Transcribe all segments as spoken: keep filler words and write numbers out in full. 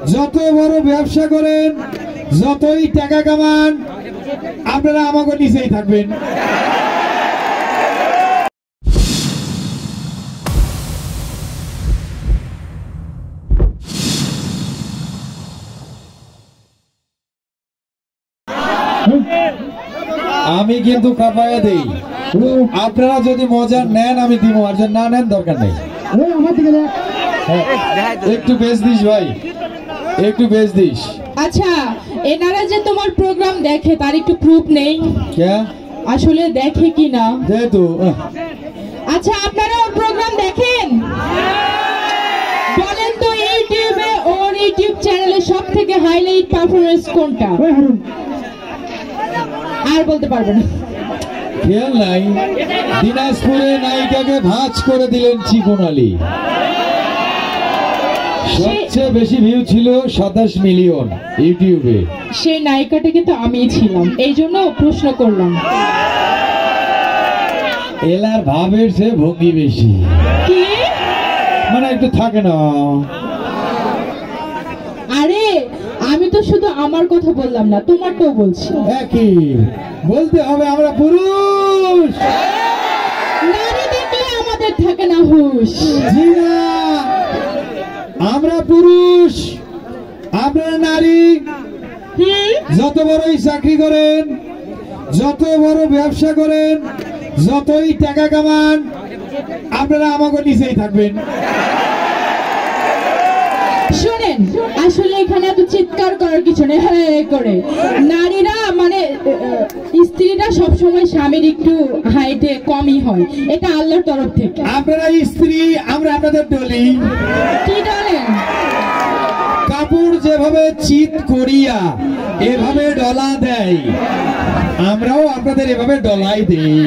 যত বড় ব্যবসা করেন, যতই টাকা কামান, আপনারা আমাকে নিচেই থাকবেন। আমি কিন্তু কাপায়া দেই, আপনারা যদি মজা নেন আমি দিব, আর যদি না নেন দরকার নেই। একটু বেশ দিস ভাই, একটু বেশ দিস। আচ্ছা, এনারা যে তোমার প্রোগ্রাম দেখে তার একটু প্রুফ নেই? আসলে দেখে কি না? যেহেতু আচ্ছা, আপনারা ওর প্রোগ্রাম দেখেন? বলেন তো ইউটিউবে ওর ইউটিউব চ্যানেলে সব থেকে হাইলাইট পারফরমেন্স কোনটা? আর বলতে পারবে না? খেয়াল নাই, দিনাজপুরে নায়িকাকে ভাঁজ করে দিলেন চিকন আলী। সবচেয়ে বেশি ভিউ ছিল সাতাশ মিলিয়ন ইউটিউবে। সেই নায়িকাটা কিন্তু আমিই ছিলাম, এই জন্য প্রশ্ন করলাম। এলার ভাবের সে ভঙ্গি বেশি, কি মানে একটু থাকে না। আরে আমি তো শুধু আমার কথা বললাম না, তোমারটাও বলছি। একই বলতে হবে, আমরা পুরুষ, নারী দেখলে আমাদের থাকে না হুঁশ। জি না, আমরা পুরুষ, আপনারা নারী। যত বড়ই চাকরি করেন, যত বড় ব্যবসা করেন, যতই টাকা কামান, আপনারা আমাকে নিচেই থাকবেন। শোনেন, আসলে এখানে এত চিৎকার করার কিছু নেই। হ্যাঁ করে নারীরা মানে স্ত্রীরা সবসময় স্বামীর একটু হাইটে কমই হয়, এটা আল্লাহর তরফ থেকে। আপনারা স্ত্রী, আমরা আপনাদের ডলি। কি ডলেন? কাপড় যেভাবে চিৎ করিয়া এভাবে ডলা দেয়, আমরাও আপনাদের এভাবে ডলাই দেই।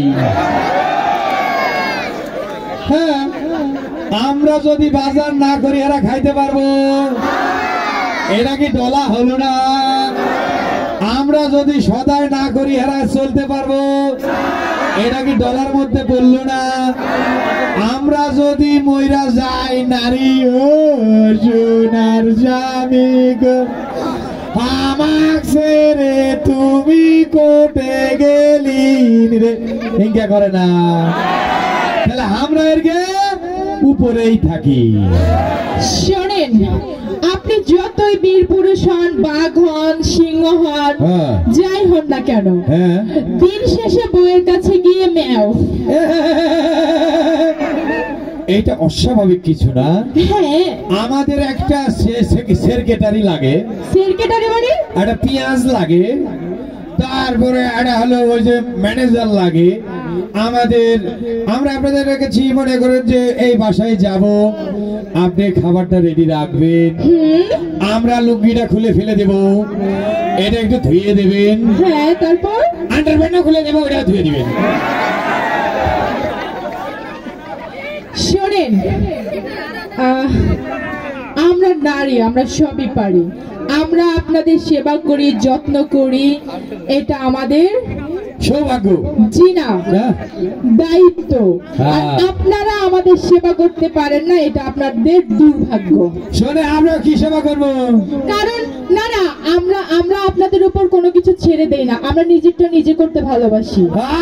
হ্যাঁ, আমরা যদি বাজার না করি এরা খাইতে পারবো? এরা কি ডলা হলো না? আমরা যদি সদাই না করি এরা চলতে পারবো? এরা কি ডলার মধ্যে পড়লো না? আমরা যদি মইরা যাই, নারী ও সোনার স্বামী গো, আমাক ছেড়ে তুমি কোটে গেলি রে, হিংসা করে না? তাহলে আমরা এর গে উপরেই থাকি। শোনেন, আপনি যতই বীর পুরুষ হন, বাঘ হন, সিংহ হন, যাই হন না কেন, দিন শেষে বউয়ের কাছে গিয়ে মেও। এটা অস্বাভাবিক কিছু না। হ্যাঁ, আমাদের একটা সেক্রেটারি লাগে। সেক্রেটারি মানে? একটা পেঁয়াজ লাগে, তারপরে একটা হলো ওই যে ম্যানেজার লাগে আমাদের। আমরা আপনাদের রেখেছি, মনে করেন যে এই বাসায় যাব, আপনি খাবারটা রেডি রাখবেন, আমরা লুঙ্গিটা খুলে ফেলে দেব, এটা একটু ধুয়ে দেবেন। হ্যাঁ, তারপর আন্ডারপ্যান্টও খুলে দেবো, এটা ধুয়ে দিবেন। শোনেন, আমরা নারী, আমরা সবই পারি। আমরা আপনাদের সেবা করি, যত্ন করি, এটা আমাদের সৌভাগ্য। জি না, দায়িত্ব। আর আপনারা আমাদের সেবা করতে পারেন না, এটা আপনাদের দুর্ভাগ্য। শোনে, আমরা কি সেবা করবো? কারণ না না, আমরা আমরা আপনাদের উপর কোনো কিছু ছেড়ে দেই না, আমরা নিজেরটা নিজে করতে ভালোবাসি।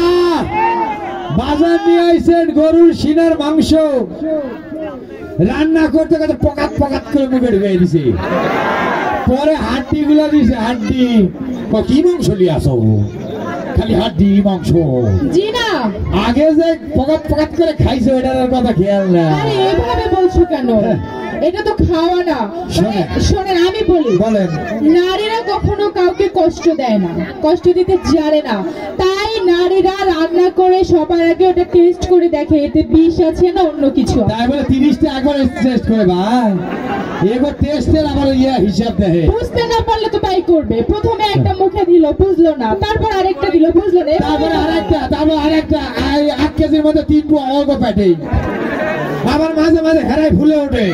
বাজার নিয়ে আইছেন গরুর সিনার মাংস, রান্না করতে করতে পকাত পকাত করে মুখে ঢুকে দিছে, পরে হাড্ডি গুলা দিছে। হাড্ডি কি মাংস নিয়ে আসো? খালি হাড্ডি মাংস। জি না, আগে যে পকাত পকাত করে খাইছে ওটার কথা খেয়াল না। আরে এভাবে বলছো কেন? এটা তো খাওয়া না। শোনেন, আমি বলি, বলেন, নারীরা কখনো কাউকে কষ্ট দেয় না, কষ্ট দিতে জানে না। তাই নারীরা রান্না করে সবার আগে ওটা টেস্ট করে দেখে এতে বিষ আছে না অন্য কিছু। তাই বলে তিরিশটা একবার টেস্ট করে ভাই, এবার টেস্টের আবার ইয়া হিসাব দেখে। বুঝতে না পারলে তো তাই করবে। প্রথমে একটা মুখে দিল, বুঝলো না, তারপর আরেকটা দিল, বুঝলো না, তারপর আরেকটা, তারপর আরেকটা। এক কেজির মধ্যে তিন পো অল্প পেটে, আবার মাঝে মাঝে হেরাই ফুলে ওঠে।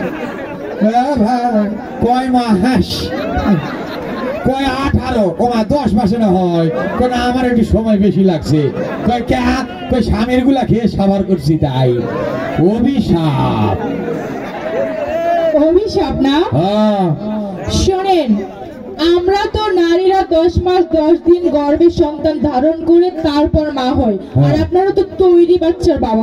কয় মাস, কয় আঠারো, কমা দশ মাসে না হয়, কোন আমার একটু সময় বেশি লাগছে। কয় কে? কয় স্বামীর গুলা খেয়ে সাবার করছি তাই। অভিশাপ, অভিশাপ না? শোনেন, আমরা তো নারীরা দশ মাস দশ দিন গর্ভে সন্তান ধারণ করে তারপর মা হয়, আর আপনারা তো তৈরি বাচ্চার বাবা।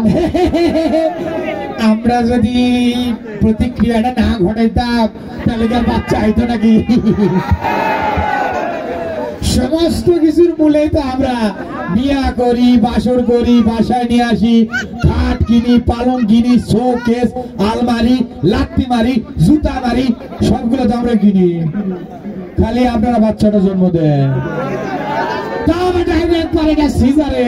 আমরা যদি প্রতিক্রিয়াটা না ঘটাইতাম তাহলে কি আর বাচ্চা হইতো নাকি? সমস্ত কিছুর মূলেই তো আমরা বিয়া করি, বাসর করি, বাসায় নিয়ে আসি, খাট কিনি, পালং কিনি, শোকেস, আলমারি, লাত্তি মারি, জুতা মারি, সবগুলো তো আমরা কিনি। খালি আপনারা বাচ্চাটা জন্ম দেন, তাও ডাইরেক্ট পারে না সিজারে।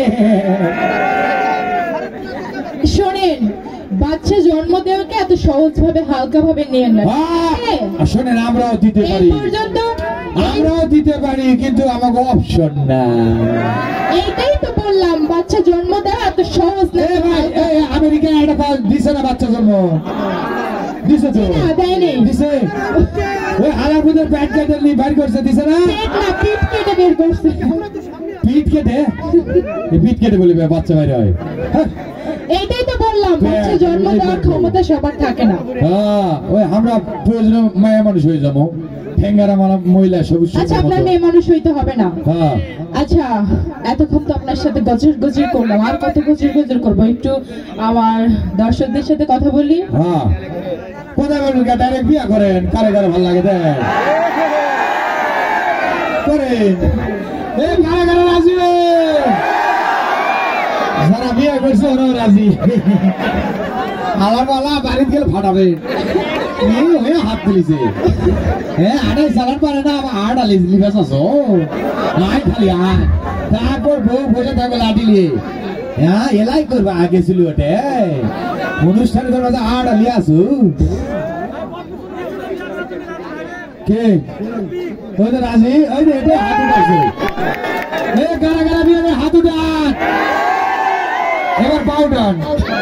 শোনেন, বাচ্চা জন্ম দেওয়াকে এত সহজ ভাবে হালকা ভাবে নিয়ে না। শোনেন, আমরাও দিতে পারি, আমরাও দিতে পারি, কিন্তু আমাকে অপশন না। এইটাই তো বললাম, বাচ্চা জন্ম দেওয়া এত সহজ না। আমেরিকায় একটা দিছে না বাচ্চা জন্ম দিছে তো? দেয়নি। দিছে ওই হারাপুদের প্যাট কেটে নি বাইর করছে, দিছে না? পিঠ কেটে বের করছে। পিঠ কেটে? পিঠ কেটে বলি বাচ্চা বাইরে হয়? এইটাই তো বললাম, বাচ্চা জন্ম দেওয়ার ক্ষমতা সবার থাকে না। হ্যাঁ, ওই আমরা প্রয়োজনে মায়া মানুষ হয়ে যাবো, ঠেঙ্গারা মারা মহিলা সবুজ। আচ্ছা, আপনার মেয়ে মানুষ হইতে হবে না। হ্যাঁ। আচ্ছা, এতক্ষণ তো আপনার সাথে গজর গজর করলাম, আর কত গজর গজর করবো? একটু আমার দর্শকদের সাথে কথা বলি। হ্যাঁ, কোথায় বলুন? ডাইরেক্ট বিয়া করেন, কারে কারে ভালো লাগে দেন করেন। এই কারে কারে রাজি? যারা বিয়ে করছে ওরাও রাজি। আমার বলা বাড়িতে গেলে ফাটাবে, হাত তুলিছে। হ্যাঁ, আড়াই চালান পারে না, আমার আট আলি লিবাস আছো, আয় খালি আয়। তারপর বউ বসে থাকবে লাঠি নিয়ে। হ্যাঁ, এলাই করবে, আগে ছিল ওটে অনুষ্ঠানে তোর মাঝে আট আলি আসু। কে ওই তো রাজি? ওই যে এটা হাত উঠাইছে। এ গারা গারা বিয়ে হাত উঠান, এবার পাও টান।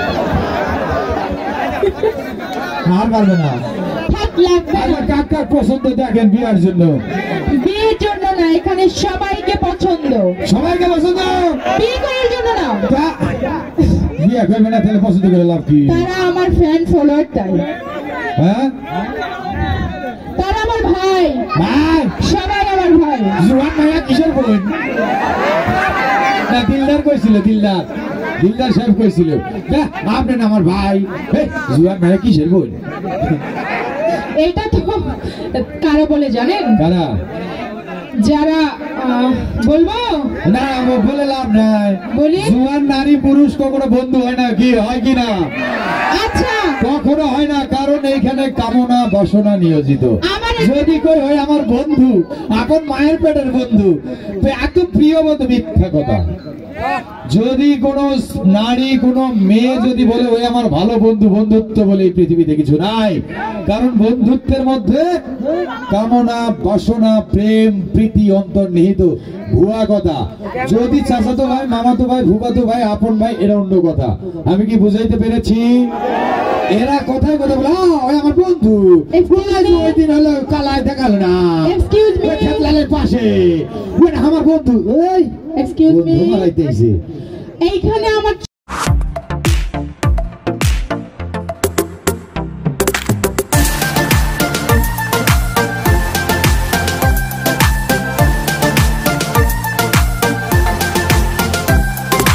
আর পারবে না। কাক কাক পছন্দ দেখেন বিয়ার জন্য? বিয়ের জন্য না, এখানে সবাইকে পছন্দ। সবাইকে পছন্দ? বিয়ে করার জন্য না। বিয়ে করবে না তাহলে পছন্দ করে লাভ কি? তারা আমার ফ্যান ফলোয়ার, তাই। হ্যাঁ, তারা আমার ভাই। ভাই? সবাই আমার ভাই। জুয়ান ভাইয়া কিসের বোন? না, দিলদার কইছিল, দিলদার দিলদার সাহেব কইছিল আপনি না আমার ভাই। জুয়ান ভাইয়া কিসের বোন? এটা তো কারা বলে জানেন? কারা? যারা বলবো না, বলে লাভ নাই। বলি, জুয়ান নারী পুরুষ কখনো বন্ধু হয় না, কি হয় কিনা? আচ্ছা, কখনো হয় না, কারণ এইখানে কামনা বাসনা নিয়োজিত। যদি কই হয় আমার বন্ধু, আপন মায়ের পেটের বন্ধু, এত প্রিয় বন্ধু, মিথ্যা কথা। যদি কোন নারী কোন মেয়ে যদি বলে ওই আমার ভালো বন্ধু, বন্ধুত্ব বলে এই পৃথিবীতে কিছু নাই। কারণ বন্ধুত্বের মধ্যে কামনা বাসনা প্রেম প্রীতি অন্তর্নিহিত, ভুয়া কথা। যদি চাচাতো ভাই, মামাতো ভাই, ভুবাতো ভাই, আপন ভাই, এটা অন্য কথা। আমি কি বুঝাইতে পেরেছি? এরা কথায় কথা বলে ওই আমার বন্ধু, ওই দিন হলো কালায় দেখালো না খেতলালের পাশে, আমার বন্ধু। ওই এক্সকিউজ মি, এইখানে আমার